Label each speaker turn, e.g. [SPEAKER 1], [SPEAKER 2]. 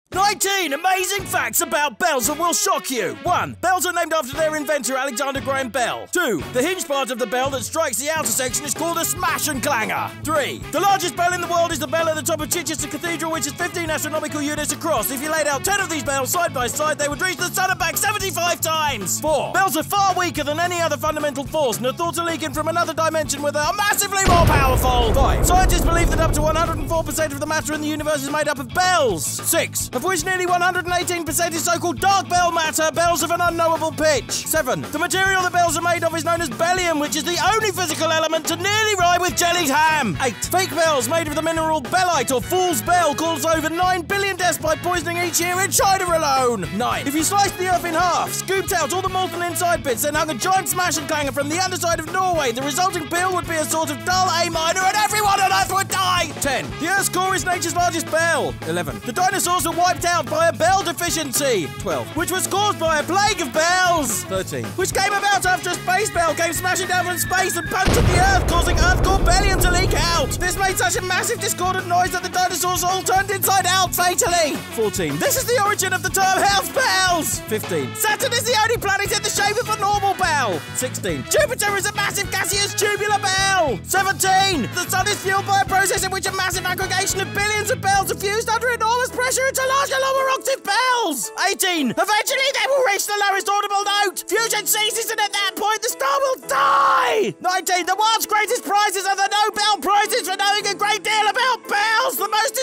[SPEAKER 1] 19 amazing facts about bells that will shock you. 1. Bells are named after their inventor, Alexander Graham Bell. 2. The hinge part of the bell that strikes the outer section is called a smash and clanger. 3. The largest bell in the world is the bell at the top of Chichester Cathedral, which is 15 astronomical units across. If you laid out 10 of these bells side by side, they would reach the sun and back 75 times. 4. Bells are far weaker than any other fundamental force and are thought to leak in from another dimension where they are massively more powerful. 5. Scientists believe that up to 104% of the matter in the universe is made up of bells. 6. Of which nearly 118% is so-called dark bell matter, bells of an unknowable pitch. 7. The material the bells are made of is known as bellium, which is the only physical element to nearly rhyme with jellied ham. 8. Fake bells made of the mineral bellite or fool's bell cause over 9 billion deaths by poisoning each year in China alone. 9. If you sliced the earth in half, scooped out all the molten inside bits, then hung a giant smash and clanger from the underside of Norway, the resulting peal would be a sort of dull A minor and everyone on earth would die. 10. The Earth's core is nature's largest bell. 11. The dinosaurs were wiped out by a bell deficiency. 12. Which was caused by a plague of bells. 13. Which came about after a space bell came smashing down from space and punctured the Earth, causing Earth core bellium to leak out. This made such a massive discordant noise that the dinosaurs all turned inside out fatally. 14. This is the origin of the term house bells. 15. Saturn is the only planet in the shape of a normal bell. 16. Jupiter is a massive gaseous tubular bell. 17. The sun is fueled by a process in which a massive aggregation of billions of bells are fused under enormous pressure into larger lower octave bells. 18. Eventually they will reach the lowest audible note. Fusion ceases and at that point the star will die. 19. The world's greatest prizes are the Nobel Prizes for knowing a great deal about bells. The most